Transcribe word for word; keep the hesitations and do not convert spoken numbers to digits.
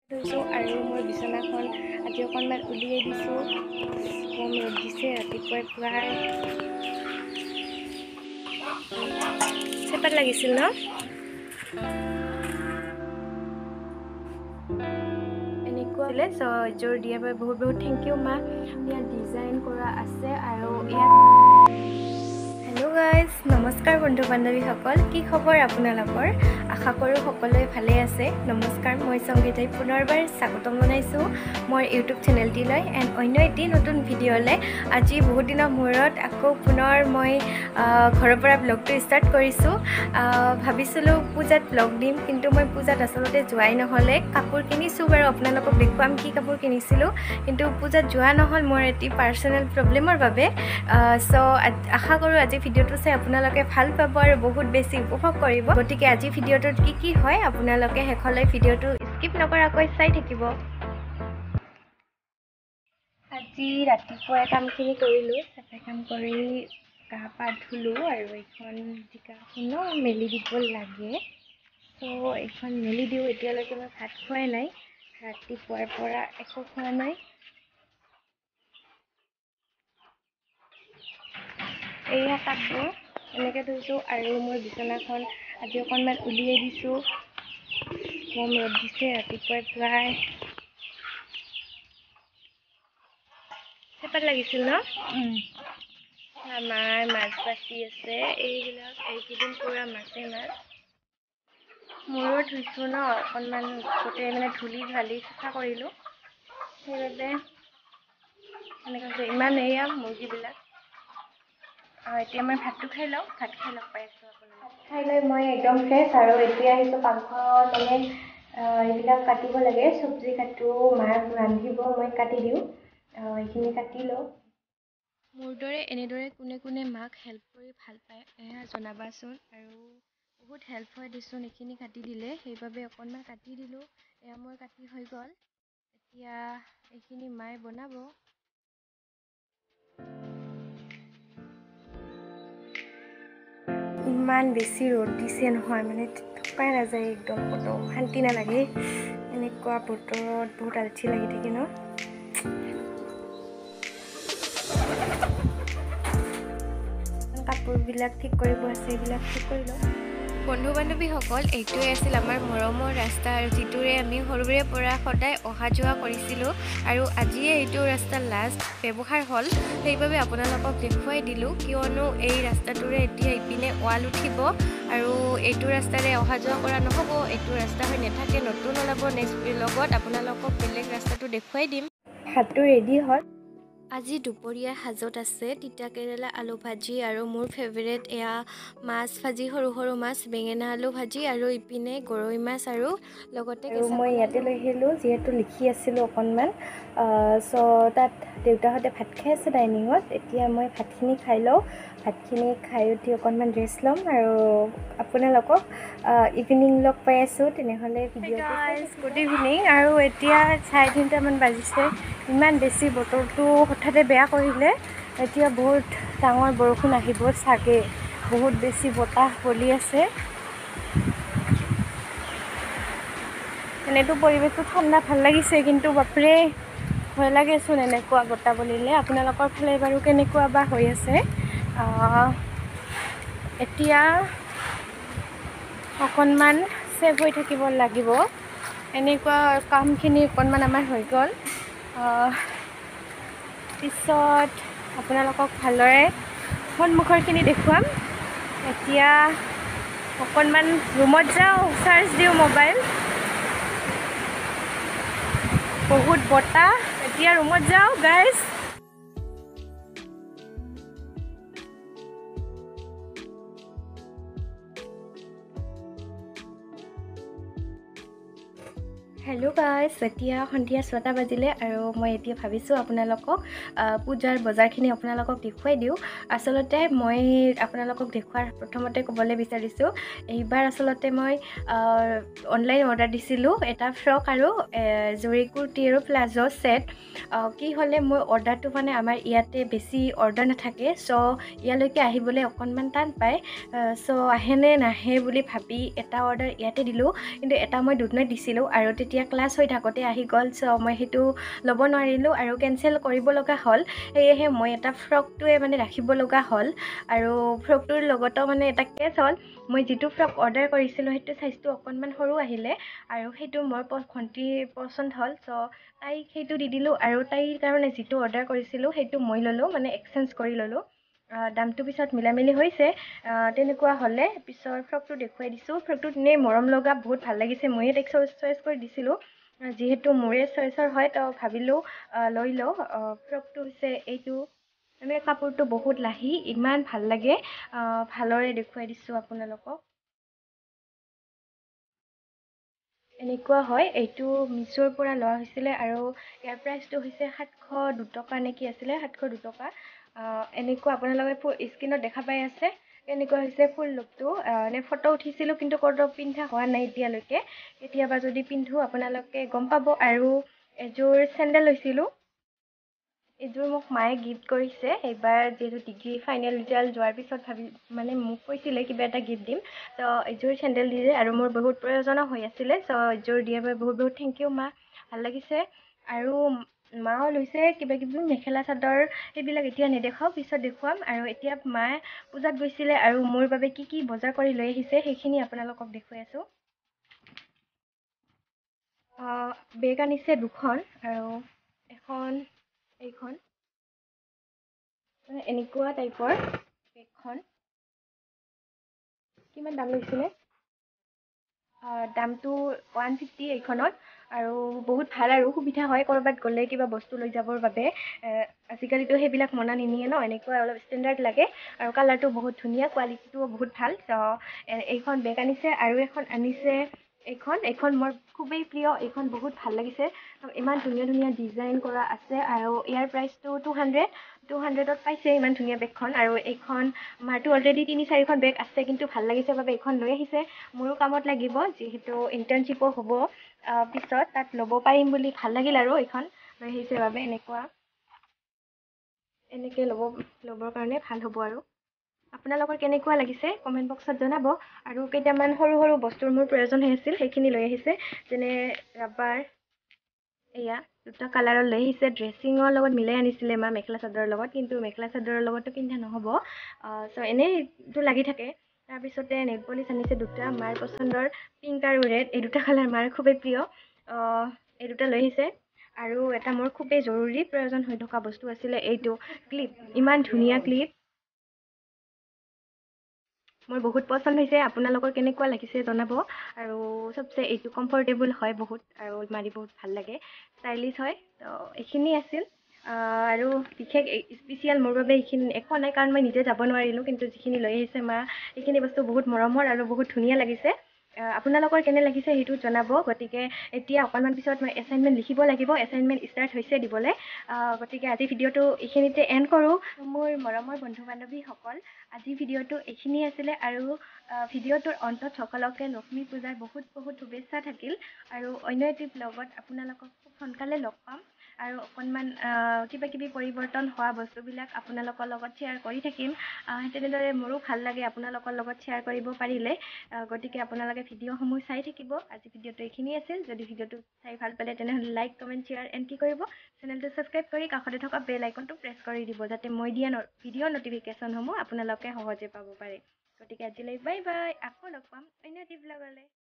ধুইছোঁ আৰু মোৰ বিচনাখন আজি অকণমান উলিয়াই দিছোঁ। কম ৰ'দ দিছে ৰাতিপুৱাই পুৱাই চেপাত লাগিছিল ন? এনেকুৱা চ' এযোৰ দিয়াৰ বাবে বহুত বহুত থেংক ইউ মা। ইয়াত ডিজাইন কৰা আছে আৰু ইয়াত হেল্ল' গাইজ, নমস্কাৰ বন্ধু বান্ধৱীসকল, কি খবৰ আপোনালোকৰ? আশা কৰোঁ সকলোৱে ভালে আছে। নমস্কাৰ, মই সংগীতাই পুনৰবাৰ স্বাগতম জনাইছোঁ মোৰ ইউটিউব চেনেলটিলৈ এণ্ড অন্য এটি নতুন ভিডিঅ'লৈ। আজি বহুত দিনৰ মূৰত আকৌ পুনৰ মই ঘৰৰ পৰা ব্লগটো ষ্টাৰ্ট কৰিছোঁ। ভাবিছিলোঁ পূজাত ব্লগ দিম, কিন্তু মই পূজাত আচলতে যোৱাই নহ'লে। কাপোৰ কিনিছোঁ বাৰু, আপোনালোকক দেখুৱাম কি কাপোৰ কিনিছিলোঁ, কিন্তু পূজাত যোৱা নহ'ল মোৰ এটি পাৰ্চনেল প্ৰব্লেমৰ বাবে। চ' আশা কৰোঁ আজি ভিডিঅ'টো চাই আপোনালোকে ভাল পাব আৰু বহুত বেছি উপভোগ কৰিব। গতিকে আজি ভিডিঅ'টোত কি কি হয় আপোনালোকে শেষলৈ ভিডিঅ'টো স্কিপ নকৰাকৈ চাই থাকিব। আজি ৰাতিপুৱাই কামখিনি কৰিলোঁ, চাফাই কাম কৰি গা পা ধুলোঁ আৰু এইখন জিকাখনো মেলি দিব লাগে। চ' এইখন মেলি দিওঁ। এতিয়ালৈকে মই ভাত খোৱাই নাই, ৰাতিপুৱাৰ পৰা একো খোৱা নাই। এয়া কাপোৰ এনেকৈ ধুইছোঁ আৰু মোৰ বিচনাখন আজি অকণমান উলিয়াই দিছোঁ। কম ৰ'দ দিছে ৰাতিপুৱাই পুৱাই চেপাত লাগিছিল ন? আমাৰ মাছ বাচি আছে, এইবিলাক এইকেইদিন পুৰা মাছেই মাছ। মোৰো ধুইছোঁ ন, অকণমান গোটেই মানে ধূলি ঢালি চাফা কৰিলোঁ, সেইবাবে এনেকৈ ইমান এয়া মুৰ্গীবিলাক। এতিয়া মই ভাতটো খাই লওঁ, ভাত খাই লগ পাই আছোঁ আপোনালোকক। ভাত খাই লৈ মই একদম ফ্ৰেছ আৰু এতিয়া আহিছোঁ পাকঘৰত। মানে এইবিলাক কাটিব লাগে, চব্জি কাটো, মাক ৰান্ধিব, মই কাটি দিওঁ। এইখিনি কাটি লওঁ। মোৰ দৰে এনেদৰে কোনে কোনে মাক হেল্প কৰি ভাল পায় এয়া জনাবাচোন। আৰু বহুত হেল্প হয় দেচোন এইখিনি কাটি দিলে, সেইবাবে অকণমান কাটি দিলোঁ। এয়া মোৰ কাটি হৈ গ'ল, এতিয়া এইখিনি মায়ে বনাব। ইমান বেছি ৰ'দ দিছে নহয়, মানে থকাই নাযায়, একদম ক'তো শান্তি নালাগে। এনেকুৱা বতৰত বহুত আলচি লাগি থাকে ন? কাপোৰবিলাক ঠিক কৰিব আছে, এইবিলাক ঠিক কৰি লওঁ। বন্ধু বান্ধৱীসকল, এইটোৱে আছিল আমাৰ মৰমৰ ৰাস্তা, আৰু যিটোৰে আমি সৰুৰে পৰা সদায় অহা যোৱা কৰিছিলোঁ। আৰু আজিয়ে এইটো ৰাস্তা লাষ্ট ব্যৱহাৰ হ'ল, সেইবাবে আপোনালোকক দেখুৱাই দিলোঁ। কিয়নো এই ৰাস্তাটোৰে এতিয়া ইপিনে ৱাল উঠিব আৰু এইটো ৰাস্তাৰে অহা যোৱা কৰা নহ'ব। এইটো ৰাস্তা হৈ নাথাকে, নতুন ওলাব নেক্সট লগত। আপোনালোকক বেলেগ ৰাস্তাটো দেখুৱাই দিম। ভাতটো ৰেডি হ'ল। আজি দুপৰীয়াৰ সাজত আছে তিতা কেৰেলা আলু ভাজি আৰু মোৰ ফেভৰেট এয়া মাছ ভাজি, সৰু সৰু মাছ, বেঙেনা আলু ভাজি, আৰু ইপিনে গৰৈ মাছ, আৰু লগতে মই ইয়াতে লৈ আহিলোঁ যিহেতু লিখি আছিলোঁ অকণমান। চ' তাত দেউতাহঁতে ভাত খাই আছে ডাইনিঙত। এতিয়া মই ভাতখিনি খাই লওঁ, ভাতখিনি খাই উঠি অকণমান ৰেষ্ট ল'ম আৰু আপোনালোকক ইভিনিং লগ পাই আছোঁ। তেনেহ'লে ভিডিঅ'টো গুড ইভিনিং। আৰু এতিয়া চাৰে তিনিটামান বাজিছে। ইমান বেছি বতৰটো হঠাতে বেয়া কৰিলে, এতিয়া বহুত ডাঙৰ বৰষুণ আহিব চাগে। বহুত বেছি বতাহ বলি আছে। এনেতো পৰিৱেশটো ঠাণ্ডা ভাল লাগিছে, কিন্তু বাপৰে ভয় লাগেচোন এনেকুৱা বতাহ বলিলে। আপোনালোকৰ ফালে বাৰু কেনেকুৱা বা হৈ আছে? এতিয়া অকণমান ছেফ হৈ থাকিব লাগিব। এনেকুৱা কামখিনি অকণমান আমাৰ হৈ গ'ল, পিছত আপোনালোকক ভালদৰে সন্মুখৰখিনি দেখুৱাম। এতিয়া অকণমান ৰুমত যাওঁ, চাৰ্জ দিওঁ মোবাইল। বহুত বতাহ, এতিয়া ৰুমত যাওঁ গাইজ। হেল্ল' গাইজ, এতিয়া সন্ধিয়া ছটা বাজিলে আৰু মই এতিয়া ভাবিছোঁ আপোনালোকক পূজাৰ বজাৰখিনি আপোনালোকক দেখুৱাই দিওঁ। আচলতে মই আপোনালোকক দেখুৱাৰ প্ৰথমতে ক'বলৈ বিচাৰিছোঁ, এইবাৰ আচলতে মই অনলাইন অৰ্ডাৰ দিছিলোঁ এটা ফ্ৰক আৰু জৰি কুৰ্তি আৰু প্লাজো ছেট। কি হ'লে মোৰ অৰ্ডাৰটো মানে আমাৰ ইয়াতে বেছি অৰ্ডাৰ নাথাকে, চ' ইয়ালৈকে আহিবলৈ অকণমান টান পায়। চ' আহেনে নাহে বুলি ভাবি এটা অৰ্ডাৰ ইয়াতে দিলোঁ, কিন্তু এটা মই দুধনৈত দিছিলোঁ আৰু তেতিয়া ক্লাছ হৈ থাকোঁতে আহি গ'ল, চ' মই সেইটো ল'ব নোৱাৰিলোঁ আৰু কেঞ্চেল কৰিব লগা হ'ল। সেয়েহে মই এটা ফ্ৰকটোৱে মানে ৰাখিব লগা হ'ল আৰু ফ্ৰকটোৰ লগতো মানে এটা কেছ হ'ল। মই যিটো ফ্ৰক অৰ্ডাৰ কৰিছিলোঁ সেইটো চাইজটো অকণমান সৰু আহিলে আৰু সেইটো মোৰ ভণ্টিৰ পচন্দ হ'ল, চ' তাইক সেইটো দি দিলোঁ আৰু তাইৰ কাৰণে যিটো অৰ্ডাৰ কৰিছিলোঁ সেইটো মই ল'লোঁ, মানে এক্সচেঞ্জ কৰি ল'লোঁ। দামটো পিছত মিলা মিলি হৈছে। তেনেকুৱা হ'লে পিছৰ ফ্ৰকটো দেখুৱাই দিছোঁ। ফ্ৰকটোত এনেই মৰম লগা, বহুত ভাল লাগিছে। ময়ে তাইক চইচ কৰি দিছিলোঁ, যিহেতু মোৰে চইচৰ হয় তো ভাবিলোঁ লৈ লওঁ। ফ্ৰকটো হৈছে এইটো, মানে কাপোৰটো বহুত লাহি, ইমান ভাল লাগে। ভালদৰে দেখুৱাই দিছোঁ আপোনালোকক। এনেকুৱা হয়, এইটো মিছ'ৰ পৰা লোৱা হৈছিলে আৰু ইয়াৰ প্ৰাইচটো হৈছে সাতশ দুটকা নে কি আছিলে, সাতশ দুটকা। এনেকুৱা আপোনালোকে স্ক্ৰীণত দেখা পাই আছে। এনেকুৱা হৈছে ফুল লুকটো। এনে ফটো উঠিছিলোঁ কিন্তু ক'তো পিন্ধা হোৱা নাই এতিয়ালৈকে। কেতিয়াবা যদি পিন্ধো আপোনালোকে গম পাব। আৰু এযোৰ চেণ্ডেল লৈছিলোঁ। এইযোৰ মোক মায়ে গিফ্ট কৰিছে। এইবাৰ যিহেতু ডিগ্ৰী ফাইনেল ৰিজাল্ট যোৱাৰ পিছত ভাবি মানে মোক কৈছিলে কিবা এটা গিফ্ট দিম, ত' এইযোৰ চেণ্ডেল দিলে আৰু মোৰ বহুত প্ৰয়োজনো হৈ আছিলে, চ' এইযোৰ দিয়াৰ বাবে বহুত বহুত থেংক ইউ মা, ভাল লাগিছে। আৰু মাও লৈছে কিবা কিবি মেখেলা চাদৰ, সেইবিলাক এতিয়া নেদেখাওঁ, পিছত দেখুৱাম। আৰু এতিয়া মায়ে পূজাত গৈছিলে আৰু মোৰ বাবে কি কি বজাৰ কৰি লৈ আহিছে সেইখিনি আপোনালোকক দেখুৱাই আছোঁ। বেগ আনিছে দুখন আৰু এখন এইখন, মানে এনেকুৱা টাইপৰ বেগখন। কিমান দাম লৈছিলে? দামটো ওৱান ফিফটি এইখনত। আৰু বহুত ভাল আৰু সুবিধা হয় ক'ৰবাত গ'লে কিবা বস্তু লৈ যাবৰ বাবে। আজিকালিতো সেইবিলাক মনা নিনিয়ে ন, এনেকুৱা অলপ ষ্টেণ্ডাৰ্ড লাগে। আৰু কালাৰটো বহুত ধুনীয়া, কোৱালিটিটোও বহুত ভাল। ত' এইখন বেগ আনিছে আৰু এখন আনিছে এইখন। এইখন মোৰ খুবেই প্ৰিয়, এইখন বহুত ভাল লাগিছে। ইমান ধুনীয়া ধুনীয়া ডিজাইন কৰা আছে আৰু ইয়াৰ প্ৰাইচটো টু হাণ্ড্ৰেড। টু হাণ্ড্ৰেডত পাইছে ইমান ধুনীয়া বেগখন। আৰু এইখন আমাৰতো অলৰেডি তিনি চাৰিখন বেগ আছে, কিন্তু ভাল লাগিছে বাবে এইখন লৈ আহিছে। মোৰো কামত লাগিব, যিহেতু ইণ্টাৰ্ণশ্বিপো হ'ব পিছত, তাত ল'ব পাৰিম বুলি ভাল লাগিল আৰু এইখন লৈ আহিছে বাবে। এনেকুৱা এনেকৈ ল'ব ল'বৰ কাৰণে ভাল হ'ব। আৰু আপোনালোকৰ কেনেকুৱা লাগিছে কমেণ্ট বক্সত জনাব। আৰু কেইটামান সৰু সৰু বস্তুৰ মোৰ প্ৰয়োজন হৈ আছিল, সেইখিনি লৈ আহিছে, যেনে ৰাবাৰ। এয়া দুটা কালাৰৰ লৈ আহিছে। ড্ৰেছিঙৰ লগত মিলাই আনিছিলে মা মেখেলা চাদৰৰ লগত, কিন্তু মেখেলা চাদৰৰ লগতো পিন্ধা নহ'ব, চ' এনেইটো লাগি থাকে। তাৰপিছতে নেল পলিচ আনিছে দুটা, মাৰ পচন্দৰ পিংক আৰু ৰেড, এই দুটা কালাৰ মাৰ খুবেই প্ৰিয়। এই দুটা লৈ আহিছে। আৰু এটা মোৰ খুবেই জৰুৰী প্ৰয়োজন হৈ থকা বস্তু আছিলে, এইটো ক্লিপ। ইমান ধুনীয়া ক্লিপ, মোৰ বহুত পচন্দ হৈছে। আপোনালোকৰ কেনেকুৱা লাগিছে জনাব। আৰু চবচে এইটো কমফৰ্টেবল হয় বহুত, আৰু মাৰি বহুত ভাল লাগে, ষ্টাইলিছ হয়। ত' এইখিনি আছিল। আৰু বিশেষ স্পেচিয়েল মোৰ বাবে এইখিনি একো নাই, কাৰণ মই নিজে যাব নোৱাৰিলোঁ, কিন্তু যিখিনি লৈ আহিছে মা, এইখিনি বস্তু বহুত মৰমৰ আৰু বহুত ধুনীয়া লাগিছে। আপোনালোকৰ কেনে লাগিছে সেইটো জনাব। গতিকে এতিয়া অকণমান পিছত মই এছাইনমেণ্ট লিখিব লাগিব। এছাইনমেণ্ট ষ্টাৰ্ট হৈছে দিবলৈ। গতিকে আজি ভিডিঅ'টো এইখিনিতে এণ্ড কৰোঁ। মোৰ মৰমৰ বন্ধু বান্ধৱীসকল, আজি ভিডিঅ'টো এইখিনিয়ে আছিলে। আৰু ভিডিঅ'টোৰ অন্তত সকলোকে লক্ষ্মী পূজাৰ বহুত বহুত শুভেচ্ছা থাকিল। আৰু অন্য এটি ব্লগত আপোনালোকক খুব সোনকালে লগ পাম। আৰু অকণমান কিবা কিবি পৰিৱৰ্তন হোৱা বস্তুবিলাক আপোনালোকৰ লগত শ্বেয়াৰ কৰি থাকিম। তেনেদৰে মোৰো ভাল লাগে আপোনালোকৰ লগত শ্বেয়াৰ কৰিব পাৰিলে। গতিকে আপোনালোকে ভিডিঅ'সমূহ চাই থাকিব। আজি ভিডিঅ'টো এইখিনি আছিল। যদি ভিডিঅ'টো চাই ভাল পালে তেনেহ'লে লাইক, কমেণ্ট, শ্বেয়াৰ এণ্ড কি কৰিব, চেনেলটো ছাবস্ক্ৰাইব কৰি কাষতে থকা বেল আইকনটো প্ৰেছ কৰি দিব, যাতে মই দিয়া ভিডিঅ' ন'টিফিকেশ্যনসমূহ আপোনালোকে সহজে পাব পাৰে। গতিকে আজিলৈ বাই বাই, আকৌ লগ পাম অন্য এটি ব্লগলৈ।